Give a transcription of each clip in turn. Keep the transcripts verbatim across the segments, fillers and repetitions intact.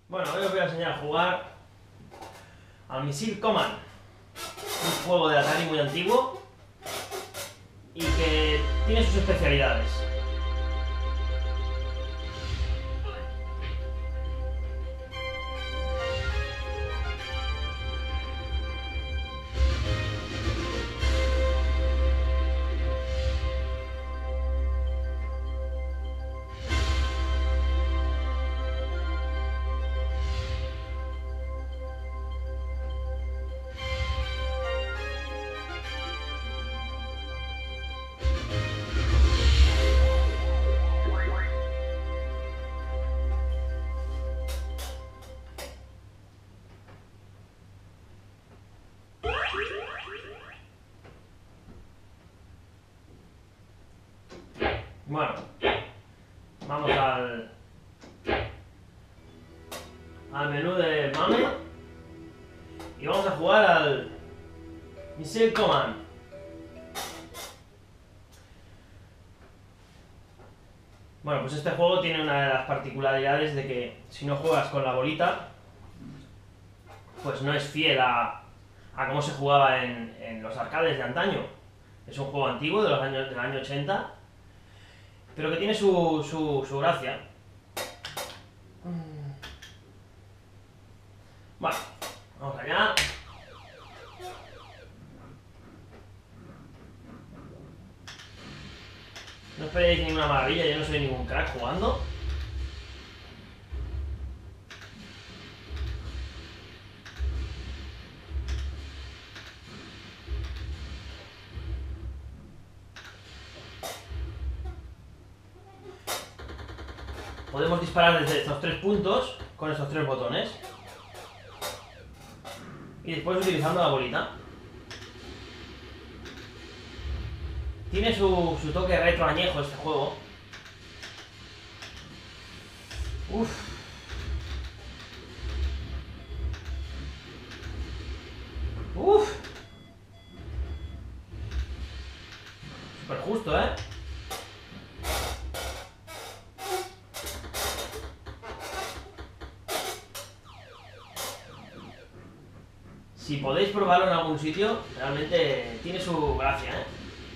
Bueno, hoy os voy a enseñar a jugar al Missile Command, un juego de Atari muy antiguo y que tiene sus especialidades. Bueno, vamos al, al menú de MAME y vamos a jugar al Missile Command. Bueno, pues este juego tiene una de las particularidades de que si no juegas con la bolita, pues no es fiel a, a cómo se jugaba en, en los arcades de antaño. Es un juego antiguo de los años, del año ochenta, pero que tiene su, su, su gracia. Bueno, vamos allá. No esperéis ninguna maravilla, yo no soy ningún crack jugando. Podemos disparar desde estos tres puntos con estos tres botones y después utilizando la bolita. Tiene su, su toque retro añejo este juego. Uff. Uff. Súper justo, ¿eh? Si podéis probarlo en algún sitio, realmente tiene su gracia, ¿eh?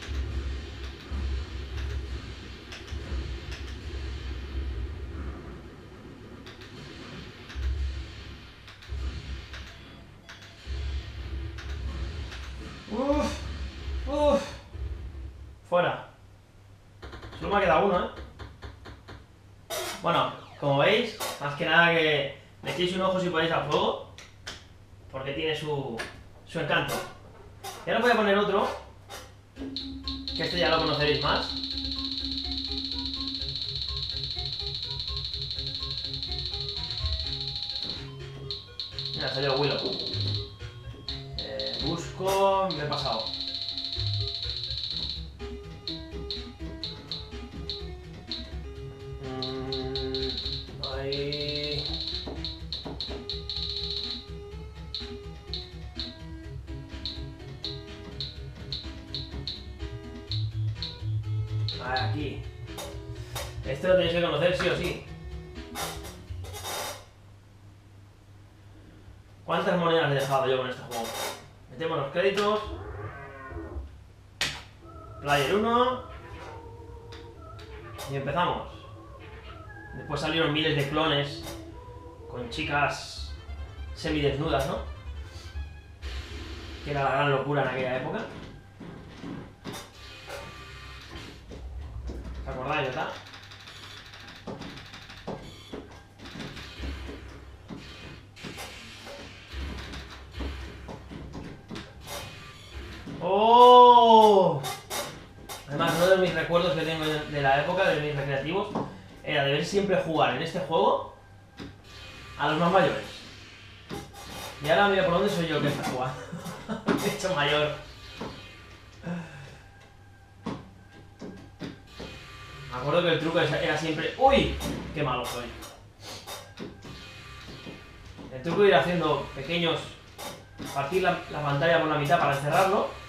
Uff, uff, fuera. Solo me ha quedado uno, ¿eh? Bueno, como veis, más que nada que le echéis un ojo si podéis al juego, porque tiene su, su encanto. Y ahora voy a poner otro, que este ya lo conoceréis más. Mira, salió Willow. Eh, busco... me he pasado. Mm, ahí... Aquí. Esto lo tenéis que conocer sí o sí. ¿Cuántas monedas he dejado yo con este juego? Metemos los créditos. Player uno. Y empezamos. Después salieron miles de clones con chicas semidesnudas, ¿no? Que era la gran locura en aquella época. ¿Os acordáis, verdad? ¡Oh! Además, uno de mis recuerdos que tengo de la época, de mis recreativos, era de ver siempre jugar en este juego a los más mayores. Y ahora mira por dónde soy yo que está jugando. Me he hecho mayor. Me acuerdo que el truco era siempre... ¡Uy! ¡Qué malo soy! El truco era haciendo pequeños... Partir la, la pantalla por la mitad para encerrarlo.